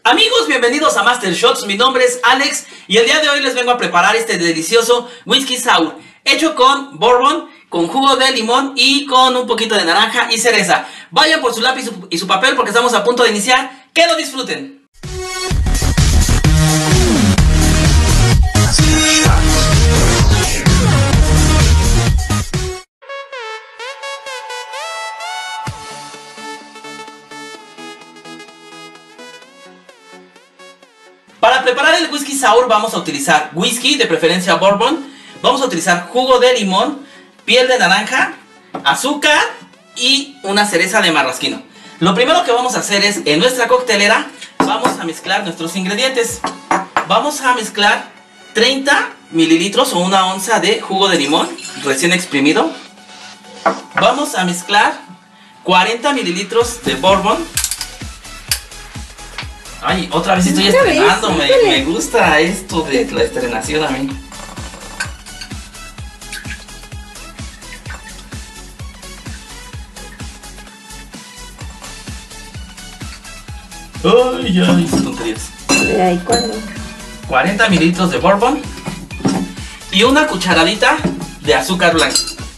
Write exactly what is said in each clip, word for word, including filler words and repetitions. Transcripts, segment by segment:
Amigos, bienvenidos a Master Shots, mi nombre es Alex y el día de hoy les vengo a preparar este delicioso whisky sour hecho con bourbon, con jugo de limón y con un poquito de naranja y cereza. Vayan por su lápiz y su papel porque estamos a punto de iniciar. ¡Que lo disfruten! Para preparar el whisky sour vamos a utilizar whisky, de preferencia bourbon. Vamos a utilizar jugo de limón, piel de naranja, azúcar y una cereza de marrasquino. Lo primero que vamos a hacer es, en nuestra coctelera, vamos a mezclar nuestros ingredientes. Vamos a mezclar treinta mililitros o una onza de jugo de limón recién exprimido. Vamos a mezclar cuarenta mililitros de bourbon. Ay, otra vez estoy estrenando, me, me gusta esto de la estrenación a mí. Ay, ay, qué tonterías. Ay, ¿cuándo? cuarenta mililitros de bourbon y una cucharadita de azúcar blanco.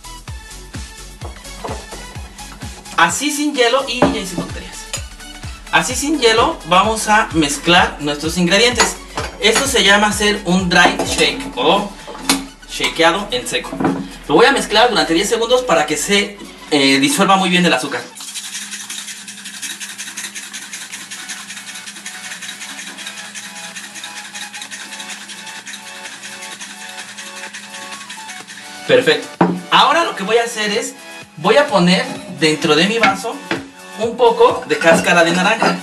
Así sin hielo y ya hice tonterías. Así sin hielo vamos a mezclar nuestros ingredientes. Esto se llama hacer un dry shake o shakeado en seco. Lo voy a mezclar durante diez segundos para que se eh, disuelva muy bien el azúcar. Perfecto. Ahora lo que voy a hacer es, voy a poner dentro de mi vaso un poco de cáscara de naranja.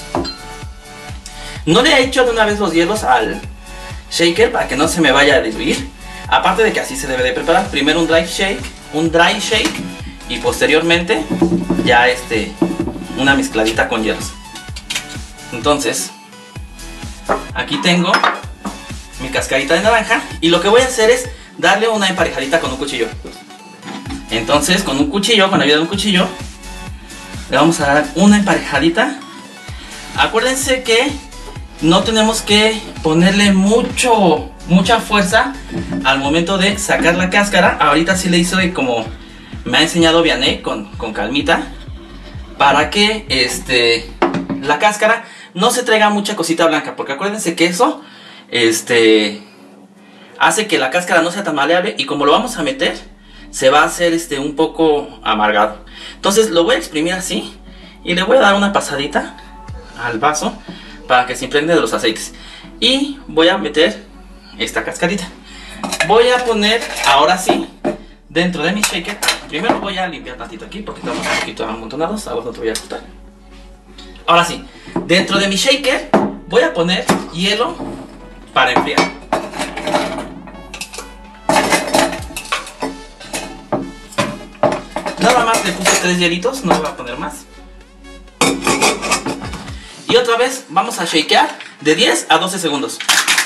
No le he hecho de una vez los hielos al shaker para que no se me vaya a diluir. Aparte de que así se debe de preparar. Primero un dry shake, un dry shake y posteriormente ya este una mezcladita con hielos. Entonces, aquí tengo mi cascarita de naranja y lo que voy a hacer es darle una emparejadita con un cuchillo. Entonces, con un cuchillo, con la ayuda de un cuchillo, le vamos a dar una emparejadita. Acuérdense que no tenemos que ponerle mucho, mucha fuerza al momento de sacar la cáscara. Ahorita sí le hice como me ha enseñado Vianney, con, con calmita, para que este, la cáscara no se traiga mucha cosita blanca. Porque acuérdense que eso este, hace que la cáscara no sea tan maleable y como lo vamos a meter, se va a hacer este, un poco amargado. Entonces lo voy a exprimir así y le voy a dar una pasadita al vaso para que se impregne de los aceites. Y voy a meter esta cascarita. Voy a poner ahora sí dentro de mi shaker. Primero voy a limpiar tantito aquí porque estamos un poquito amontonados. Ahora no te voy a cortar. Ahora sí, dentro de mi shaker voy a poner hielo para enfriar. Nada más le puse tres hielitos, no voy a poner más. Y otra vez vamos a shakear de diez a doce segundos.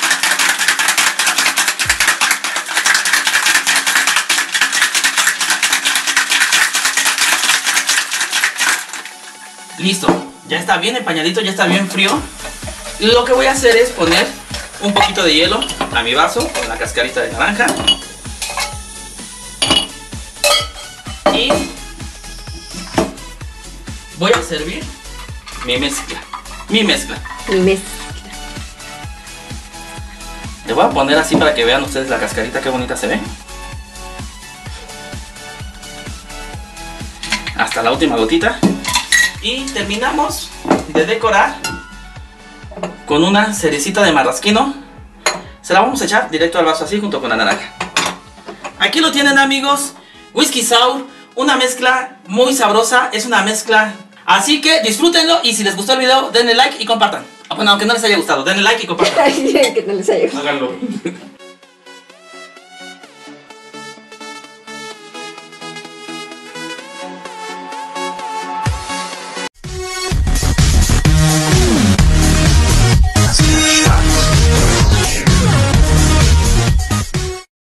Listo, ya está bien empañadito, ya está bien frío. Lo que voy a hacer es poner un poquito de hielo a mi vaso con la cascarita de naranja. Y voy a servir mi mezcla. Mi mezcla. Mi mezcla. Le voy a poner así para que vean ustedes la cascarita, qué bonita se ve. Hasta la última gotita. Y terminamos de decorar con una cerecita de marrasquino. Se la vamos a echar directo al vaso así junto con la naranja. Aquí lo tienen, amigos. Whisky sour. Una mezcla muy sabrosa, es una mezcla, así que disfrútenlo y si les gustó el video denle like y compartan. Bueno, aunque no les haya gustado, denle like y compartan. Que no les haya gustado. Háganlo.